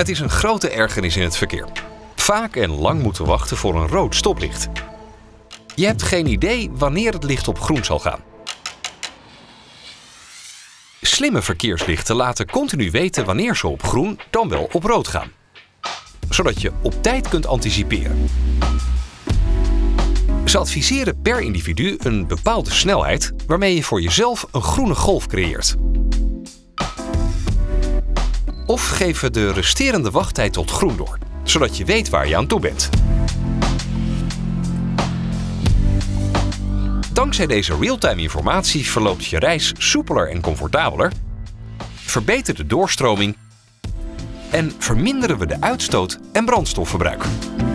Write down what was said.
Het is een grote ergernis in het verkeer. Vaak en lang moeten wachten voor een rood stoplicht. Je hebt geen idee wanneer het licht op groen zal gaan. Slimme verkeerslichten laten continu weten wanneer ze op groen dan wel op rood gaan. Zodat je op tijd kunt anticiperen. Ze adviseren per individu een bepaalde snelheid waarmee je voor jezelf een groene golf creëert. Of geven de resterende wachttijd tot groen door, zodat je weet waar je aan toe bent. Dankzij deze real-time informatie verloopt je reis soepeler en comfortabeler, verbetert de doorstroming en verminderen we de uitstoot en brandstofverbruik.